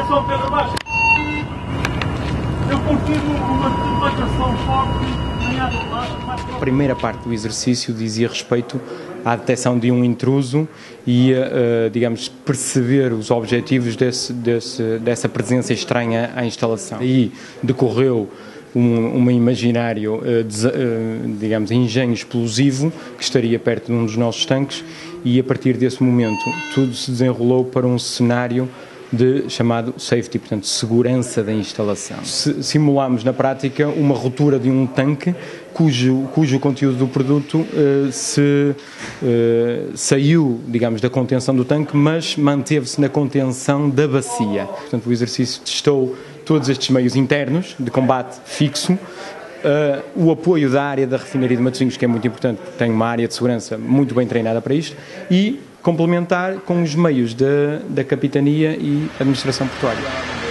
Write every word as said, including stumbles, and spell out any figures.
São Pedro Baixo. Eu confio uma demarcação forte em água baixa. A primeira parte do exercício dizia respeito à detecção de um intruso e, uh, digamos, perceber os objetivos desse, desse, dessa presença estranha à instalação. Aí decorreu um, um imaginário, uh, des, uh, digamos, engenho explosivo que estaria perto de um dos nossos tanques e, a partir desse momento, tudo se desenrolou para um cenário de, chamado safety, portanto, segurança da instalação. Se, simulámos na prática uma ruptura de um tanque cujo, cujo conteúdo do produto uh, se uh, saiu, digamos, da contenção do tanque, mas manteve-se na contenção da bacia. Portanto, o exercício testou todos estes meios internos de combate fixo, Uh, o apoio da área da refinaria de Matosinhos, que é muito importante, porque tem uma área de segurança muito bem treinada para isto, e complementar com os meios da, da capitania e administração portuária.